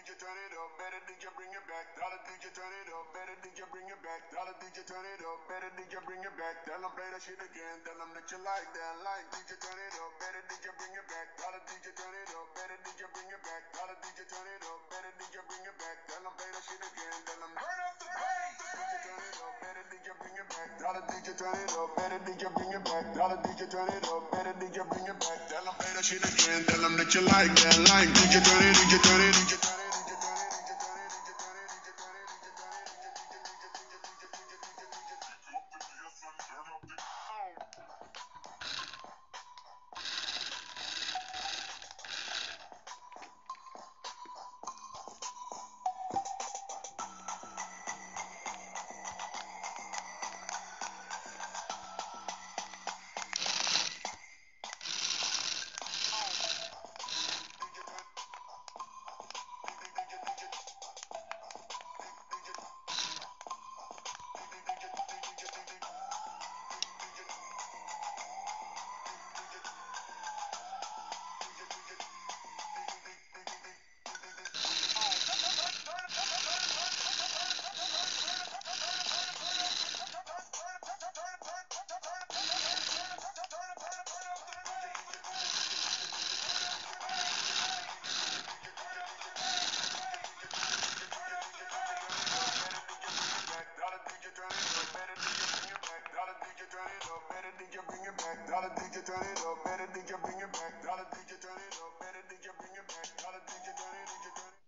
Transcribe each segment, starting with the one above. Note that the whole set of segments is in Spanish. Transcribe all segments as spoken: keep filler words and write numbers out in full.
J turn it up, better D J bring it back. Dollar D J turn it up, better D J bring it back. Dollar D J turn it up, better D J bring it back. Tell them play that shit again, tell them that you like that. Like D J turn it up, better D J bring it back. Dollar D J turn it up, better D J bring it back. Dollar D J turn it up, better D J bring it back. Tell them play that shit again, tell them turn up the bass. D J turn it up, better D J bring it back. Dollar D J turn it up, better D J bring it back. Dollar D J turn it up, better D J bring it back. Tell them play that shit again, tell them that you like that. Like D J turn it, D J turn it, D J turn it. Dollar D J turn it up, better D J bring it back. Dollar D J turn it up, better D J bring it back. Dollar D J turn it, D J turn it.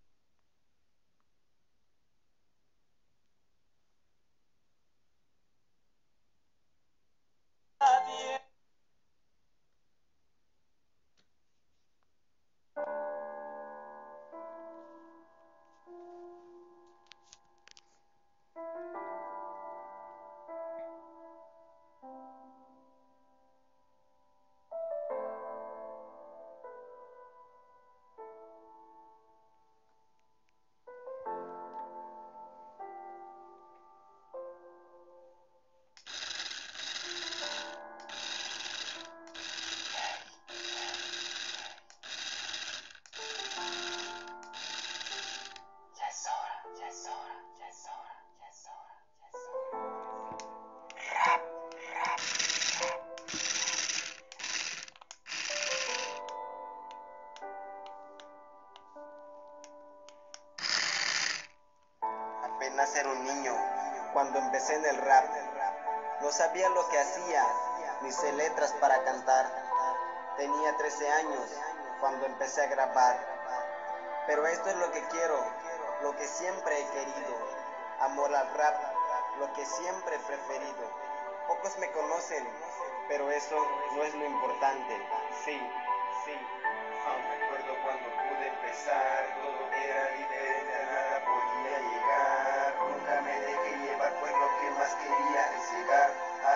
Apenas era un niño cuando empecé en el rap. No sabía lo que hacía, ni sé letras para cantar. Tenía trece años cuando empecé a grabar. Pero esto es lo que quiero, lo que siempre he querido. Amor al rap, lo que siempre he preferido. Pocos me conocen, pero eso no es lo importante. Sí, sí. Aún recuerdo cuando pude empezar, todo era diferente, a nada podía llegar. Nunca me dejé llevar, pues lo que más quería es llegar a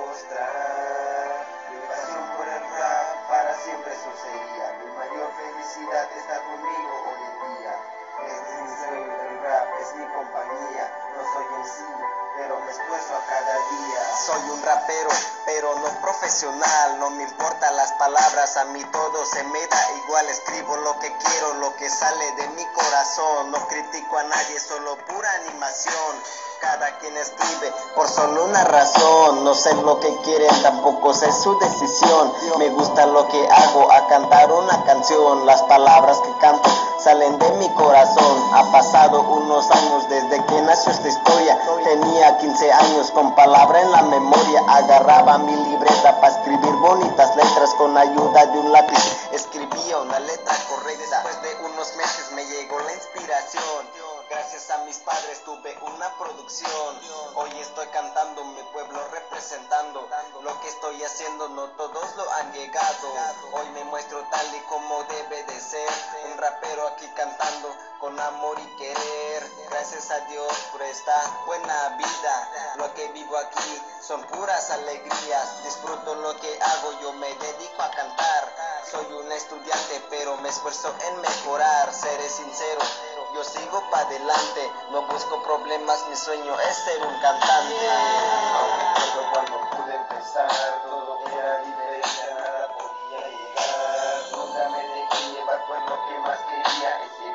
demostrar. Mi pasión por el rap para siempre eso sería. Mi mayor felicidad está conmigo hoy en día. Este es mi sueño, el rap es mi compañía. No soy en sí, pero me esfuerzo a cada día. Soy un rapero, pero no profesional. No me importan las palabras, a mí todo se me da igual. Escribo lo que quiero, lo que sale de mi corazón. No critico a nadie, solo pura animación. Cada quien escribe por solo una razón. No sé lo que quieren, tampoco sé su decisión. Me gusta lo que hago, a cantar una canción. Las palabras que canto salen de mi corazón. Ha pasado unos años desde que nació esta historia. Tenía quince años con palabra en la memoria. Agarraba mi libreta para escribir bonitas letras con ayuda de un lápiz. Escribía una letra correcta. Después de unos meses me llegó la inspiración. Gracias a mis padres tuve una producción. Hoy estoy cantando, mi pueblo representando. Lo que estoy haciendo no todos lo han llegado. Hoy me muestro tal y como debe de ser. Un rapero aquí cantando con amor y querer. Gracias a Dios por esta buena vida. Lo que vivo aquí son puras alegrías. Disfruto lo que hago, yo me dedico a cantar. Soy un estudiante pero me esfuerzo en mejorar. Seré sincero, yo sigo para adelante, no busco problemas, mi sueño es ser un cantante. Aún recuerdo cuando pude empezar, todo era diferente, a nada podía llegar. Nunca me dejé llevar, pues lo que más quería es llegar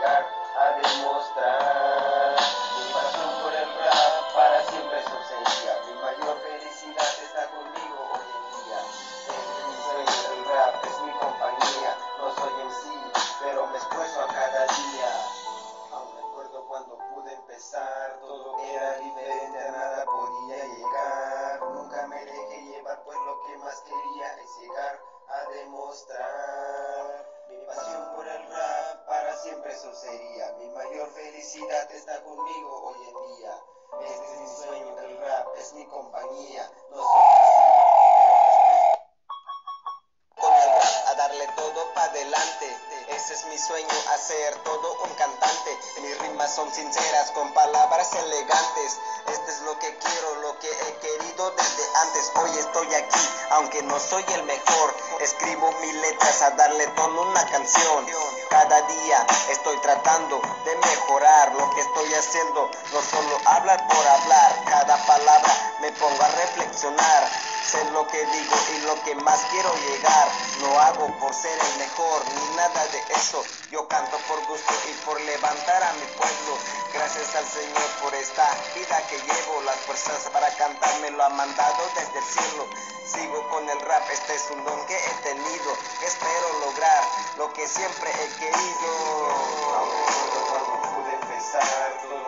llegar a demostrar mi pasión por el rap, para siempre eso sería. Mi mayor felicidad está conmigo hoy en día. Es mi sueño, el rap es mi compañía. No soy en sí, pero me esfuerzo a cada día. Aún recuerdo cuando pude empezar, todo era diferente, a nada podía llegar. Nunca me dejé llevar, pues lo que más quería es llegar a demostrar mi pasión por el rap, para siempre eso sería. Mi mayor felicidad está conmigo hoy en día. Este es mi sueño, el rap es mi compañía. No soy así, pero con el rap a darle todo para adelante. Ese es mi sueño, hacer todo un cantante. Mis rimas son sinceras, con palabras elegantes. Este es lo que quiero, lo que he querido desde antes. Hoy estoy aquí, aunque no soy el mejor. Escribo mis letras a darle tono a una canción. Cada día estoy tratando de mejorar lo que estoy haciendo. No solo hablar por hablar, cada palabra me pongo a reflexionar. Sé lo que digo y lo que más quiero llegar. No hago por ser el mejor ni nada de eso. Yo canto por gusto y por levantar a mi pueblo. Gracias al Señor por esta vida que llevo. Las fuerzas para cantar me lo han mandado desde el cielo. Sigo con el rap, este es un don que he tenido. Espero lograr lo que siempre he querido. Aún recuerdo cuando pude empezar.